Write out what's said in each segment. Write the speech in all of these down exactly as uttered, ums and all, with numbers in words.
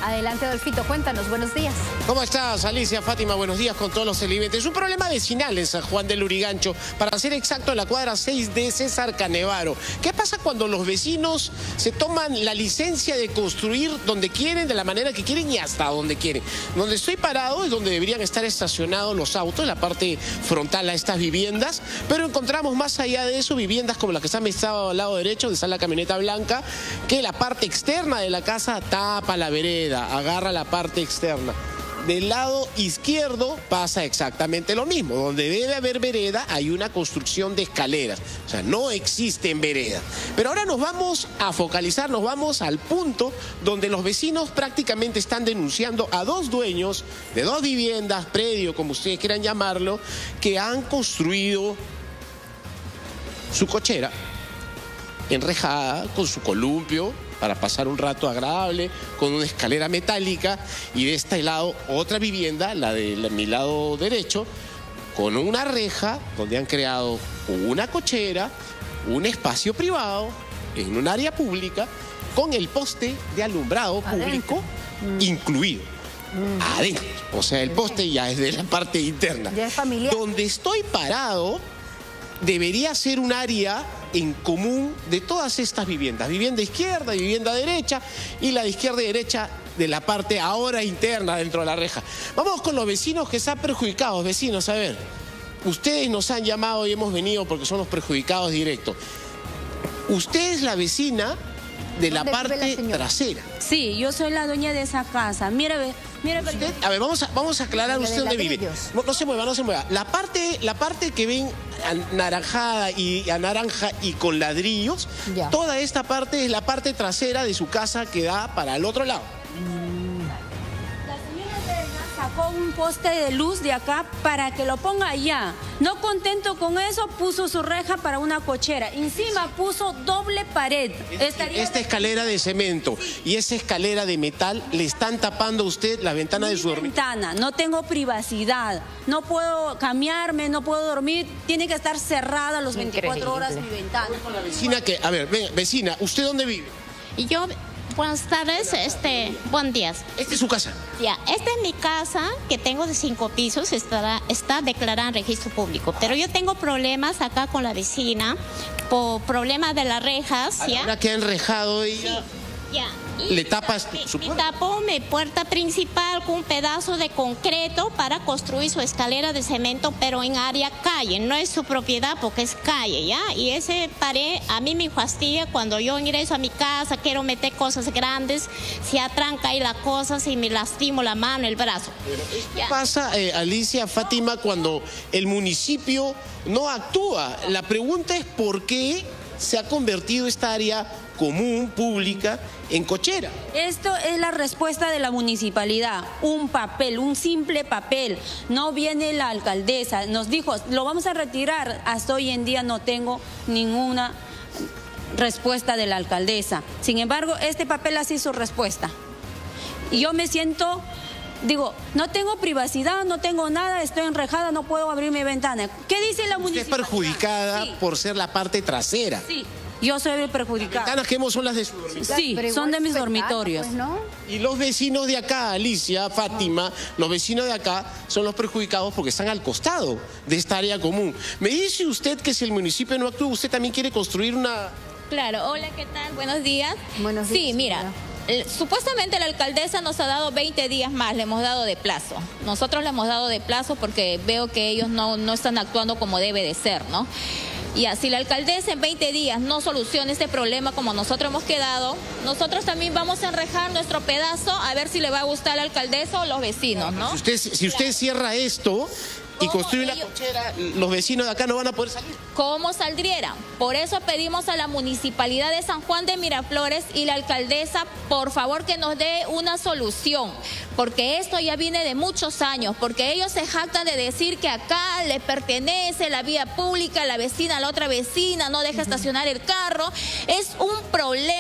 Adelante, Adolfito, cuéntanos, buenos días. ¿Cómo estás, Alicia, Fátima? Buenos días con todos los televidentes. Es un problema vecinal en San Juan del Lurigancho, para ser exacto, en la cuadra seis de César Canevaro. ¿Qué pasa cuando los vecinos se toman la licencia de construir donde quieren, de la manera que quieren y hasta donde quieren? Donde estoy parado es donde deberían estar estacionados los autos, en la parte frontal a estas viviendas, pero encontramos más allá de eso viviendas como las que están al lado derecho, donde está la camioneta blanca, que la parte externa de la casa tapa la vereda, agarra la parte externa. Del lado izquierdo pasa exactamente lo mismo. Donde debe haber vereda hay una construcción de escaleras. O sea, no existen veredas. Pero ahora nos vamos a focalizar, nos vamos al punto donde los vecinos prácticamente están denunciando a dos dueños de dos viviendas, predio, como ustedes quieran llamarlo, que han construido su cochera enrejada con su columpio para pasar un rato agradable, con una escalera metálica, y de este lado otra vivienda, la de la, mi lado derecho, con una reja donde han creado una cochera, un espacio privado en un área pública, con el poste de alumbrado público mm. incluido. Mm. Adentro, o sea, el poste ya es de la parte interna. Ya es familiar. Donde estoy parado debería ser un área en común de todas estas viviendas. Vivienda izquierda, vivienda derecha, y la de izquierda y derecha de la parte ahora interna dentro de la reja. Vamos con los vecinos que están perjudicados. Vecinos, a ver, ustedes nos han llamado y hemos venido porque son los perjudicados directos. Usted es la vecina de la parte trasera. Sí, yo soy la dueña de esa casa. Mira, mira. Usted, a ver, vamos a, vamos a aclarar usted dónde vive. No, no se mueva, no se mueva. La parte, la parte que ven anaranjada y a naranja y con ladrillos, ya. Toda esta parte es la parte trasera de su casa que da para el otro lado. La señora Elena sacó un poste de luz de acá para que lo ponga allá. No contento con eso, puso su reja para una cochera. Encima puso doble pared. Esta, esta escalera de cemento y esa escalera de metal le están tapando a usted la ventana Mi de su dormitorio. ventana, no tengo privacidad. No puedo cambiarme, no puedo dormir. Tiene que estar cerrada las veinticuatro horas mi ventana. La vecina que, a ver, ven, vecina, ¿usted dónde vive? Y yo, buenas tardes, este, buen días. ¿Esta es su casa? Ya, esta es mi casa, que tengo de cinco pisos, estará, está declarada en registro público. Pero yo tengo problemas acá con la vecina, por problemas de las rejas, ¿ya? Ahora que ha enrejado ella, sí, ya. Y le tapas su puerta. Y tapó mi puerta principal con un pedazo de concreto para construir su escalera de cemento, pero en área calle, no es su propiedad porque es calle, ¿ya? Y ese pared a mí me fastidia cuando yo ingreso a mi casa, quiero meter cosas grandes, se atranca ahí la cosa, si me lastimo la mano, el brazo. ¿Qué pasa, eh, Alicia, Fátima, cuando el municipio no actúa? La pregunta es por qué se ha convertido esta área común, pública, en cochera. Esto es la respuesta de la municipalidad, un papel, un simple papel. No viene la alcaldesa, nos dijo, lo vamos a retirar. Hasta hoy en día no tengo ninguna respuesta de la alcaldesa. Sin embargo, este papel ha sido su respuesta. Y yo me siento, digo, no tengo privacidad, no tengo nada, estoy enrejada, no puedo abrir mi ventana. ¿Qué dice la municipalidad? Usted es perjudicada sí. por ser la parte trasera. Sí. Yo soy perjudicada. Las ventanas que hemos son las de su dormitorio. Sí, son de mis dormitorios. Pues, ¿no? Y los vecinos de acá, Alicia, Fátima, los vecinos de acá son los perjudicados porque están al costado de esta área común. Me dice usted que si el municipio no actúa, usted también quiere construir una... Claro, hola, ¿qué tal? Buenos días. Buenos días. Sí, mira, eh, supuestamente la alcaldesa nos ha dado veinte días más, le hemos dado de plazo. Nosotros le hemos dado de plazo porque veo que ellos no, no están actuando como debe de ser, ¿no? Y así la alcaldesa en veinte días no soluciona este problema como nosotros hemos quedado, nosotros también vamos a enrejar nuestro pedazo a ver si le va a gustar a la alcaldesa o los vecinos, ¿no? Si usted, si usted cierra esto y construye una cochera, los vecinos de acá no van a poder salir. ¿Cómo saldrían? Por eso pedimos a la Municipalidad de San Juan de Miraflores y la alcaldesa, por favor, que nos dé una solución, porque esto ya viene de muchos años, porque ellos se jactan de decir que acá les pertenece la vía pública, la vecina, la otra vecina, no deja estacionar el carro. Es un problema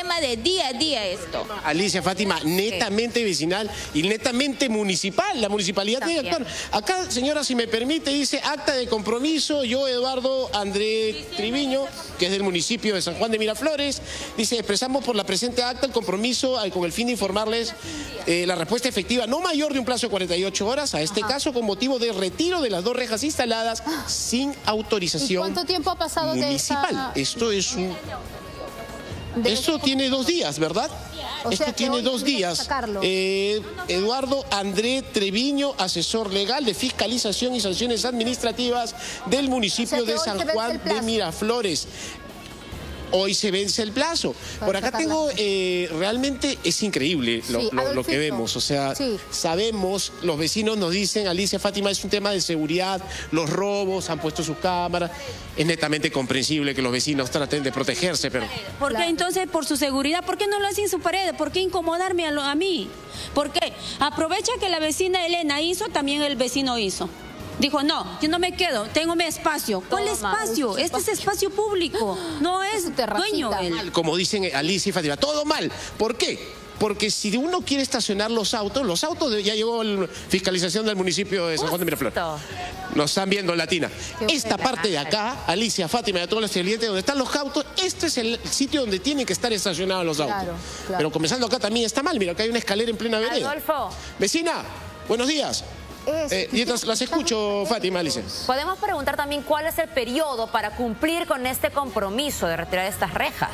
tema de día a día esto. Alicia, Fátima, netamente vecinal y netamente municipal. La municipalidad También. tiene que actuar. Acá, señora, si me permite, dice acta de compromiso. Yo, Eduardo André Triviño, que es del municipio de San Juan de Miraflores, dice, expresamos por la presente acta el compromiso al- con el fin de informarles eh, la respuesta efectiva no mayor de un plazo de cuarenta y ocho horas a este caso con motivo de retiro de las dos rejas instaladas sin autorización ¿Y cuánto tiempo ha pasado de municipal. esa- Esto es un... de- Esto tiene dos días, ¿verdad? O Esto sea que tiene hoy dos tendría que días. sacarlo. Eh, Eduardo André Treviño, asesor legal de fiscalización y sanciones administrativas del municipio O sea que de hoy San se vence Juan el de plazo. Miraflores. Hoy se vence el plazo. Para Por acá sacarla. tengo, eh, realmente es increíble lo, Sí, lo- lo que Adolfito. vemos. O sea, Sí. sabemos, los vecinos nos dicen, Alicia, Fátima, es un tema de seguridad, los robos, han puesto sus cámaras. Es netamente comprensible que los vecinos traten de protegerse, pero... ¿Por qué Claro. entonces, por su seguridad, por qué no lo hacen en su pared? ¿Por qué incomodarme a, lo- a mí? ¿Por qué? Aprovecha que la vecina Elena hizo, también el vecino hizo. Dijo, no, yo no me quedo, tengo mi espacio. ¿Cuál Toma, espacio? Este es espacio público, no es su terracita. dueño él. Mal, como dicen Alicia y Fátima, todo mal. ¿Por qué? Porque si uno quiere estacionar los autos, los autos, de- ya llegó la fiscalización del municipio de San Juan de Miraflores. Nos están viendo, Latina. Qué Esta buena. parte de acá, Alicia, Fátima y a todos los clientes, donde están los autos, este es el sitio donde tienen que estar estacionados los autos. Claro, claro. Pero comenzando acá también está mal, mira, acá hay una escalera en plena vereda. Adolfo, Vecina, buenos días. Es- Eh, y entonces las escucho, Fátima, Alicia. podemos preguntar también cuál es el periodo para cumplir con este compromiso de retirar estas rejas.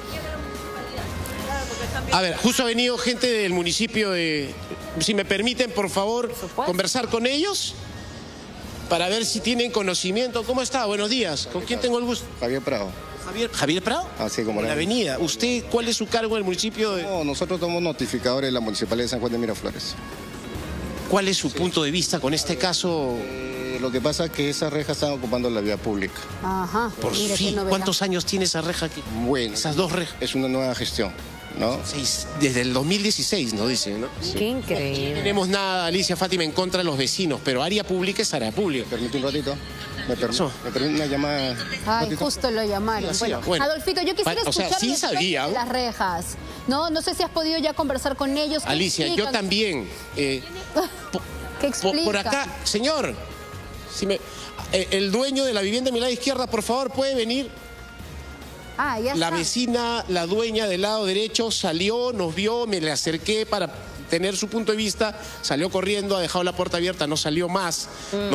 A ver, justo ha venido gente del municipio de... Si me permiten, por favor, supuesto. conversar con ellos para ver si tienen conocimiento. ¿Cómo está? Buenos días. ¿Con quién tengo el gusto? Javier Prado. Javier, Javier Prado. Así como En la la- avenida. ¿Usted cuál es su cargo en el municipio? De... No, nosotros somos notificadores de la Municipalidad de San Juan de Miraflores. ¿Cuál es su punto de vista con este caso? Eh, lo que pasa es que esas rejas están ocupando la vía pública. Ajá. Por mire qué fin, novedad. ¿cuántos años tiene esa reja aquí? Bueno, Esas dos rejas. es una nueva gestión, ¿no? Seis- desde el dos mil dieciséis, nos dicen, ¿no? Qué No increíble. tenemos nada, Alicia, Fátima, en contra de los vecinos, pero área pública es área pública. ¿Me permite un ratito? ¿Me, permi- pasó? ¿Me permite una llamada? un Ay, ratito? justo lo llamaron. Sí, Bueno, sí, bueno. Adolfito, yo quisiera O sea, escuchar sí los dueños sabía. de las rejas. No, no sé si has podido ya conversar con ellos. ¿Qué Alicia, yo explican? también. eh, ¿Qué por, explica? por acá, señor, si me, eh, el dueño de la vivienda de mi lado izquierda, por favor, puede venir. Ah, ya La está. vecina, la dueña del lado derecho, salió, nos vio, me le acerqué para tener su punto de vista, salió corriendo, ha dejado la puerta abierta, no salió más.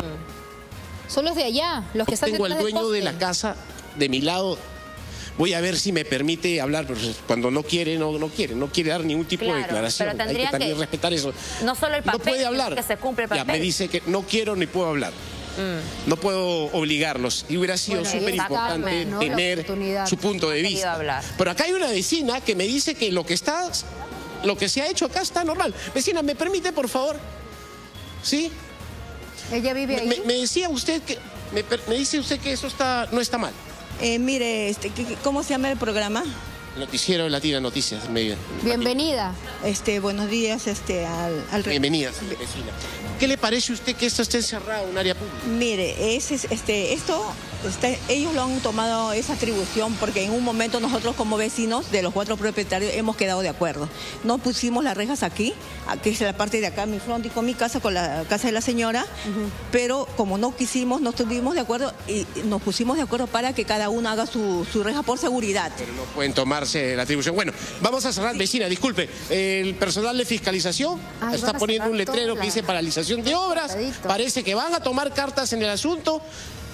Son los de allá, los que están Tengo al detrás del dueño de poste. la casa de mi lado. Voy a ver si me permite hablar, pero cuando no quiere, no, no quiere, no quiere dar ningún tipo Claro, de declaración. pero Hay que tendría también que- respetar eso. no solo el papel, no puede sino hablar. que se cumpla el Ya, me papel. dice que no quiero ni puedo hablar. No puedo obligarlos. Y hubiera sido Bueno, ahí súper está, importante Carmen, ¿no? La tener oportunidad. su punto de Ha querido vista. hablar. Pero acá hay una vecina que me dice que lo que está, lo que se ha hecho acá está normal. Vecina, ¿me permite, por favor? ¿Sí? Ella vive ahí. Me, me decía usted que, me, per- me dice usted que eso está, no está mal. Eh, mire, este, ¿qué- qué- ¿cómo se llama el programa? Noticiero Latina Noticias, media. Bienvenida. Este, buenos días, este, al, al re- Bienvenida, vecina. ¿Qué le parece a usted que esto esté encerrado en un área pública? Mire, es, es- este, esto, este, ellos lo han tomado esa atribución porque en un momento nosotros como vecinos de los cuatro propietarios hemos quedado de acuerdo. No pusimos las rejas aquí, aquí es la parte de acá, mi front y con mi casa, con la casa de la señora, pero como no quisimos, no estuvimos de acuerdo y nos pusimos de acuerdo para que cada uno haga su, su reja por seguridad. Pero no pueden tomarse la atribución. Bueno, vamos a cerrar. Vecina, disculpe. El personal de fiscalización Ay, está van a poniendo un cerrar letrero toda que la- dice paralización de obras. Cerradito. Parece que van a tomar cartas en el asunto.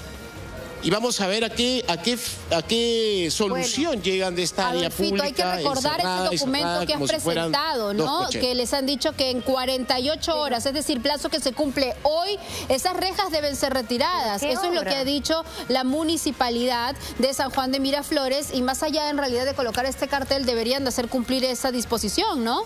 Y vamos a ver a qué, a qué, a qué solución llegan de esta área Adolfito, pública. hay que recordar encerrada ese y documento cerrada que has como si fueran presentado, dos ¿no? cocheras. Que les han dicho que en cuarenta y ocho horas, es decir, plazo que se cumple hoy, esas rejas deben ser retiradas. ¿Qué Eso es lo obra? que ha dicho la municipalidad de San Juan de Miraflores y más allá en realidad de colocar este cartel, deberían de hacer cumplir esa disposición, ¿no?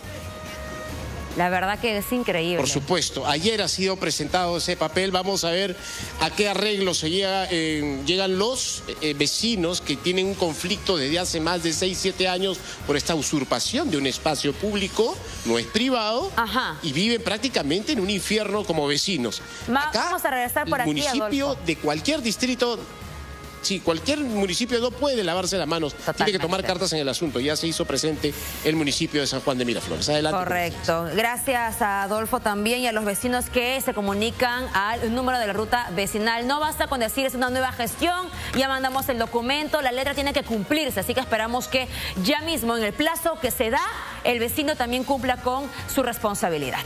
La verdad que es increíble. Por supuesto, ayer ha sido presentado ese papel, vamos a ver a qué arreglo se llega, eh, llegan los eh, vecinos que tienen un conflicto desde hace más de seis, siete años por esta usurpación de un espacio público, no es privado, Ajá. y viven prácticamente en un infierno como vecinos. Ma- vamos a regresar por el aquí, municipio Adolfo. de cualquier distrito sí, cualquier municipio no puede lavarse las manos, Totalmente. tiene que tomar cartas en el asunto. Ya se hizo presente el municipio de San Juan de Miraflores. Adelante. Correcto. Gracias a Adolfo también y a los vecinos que se comunican al número de la ruta vecinal. No basta con decir es una nueva gestión, ya mandamos el documento, la letra tiene que cumplirse, así que esperamos que ya mismo en el plazo que se da, el vecino también cumpla con su responsabilidad.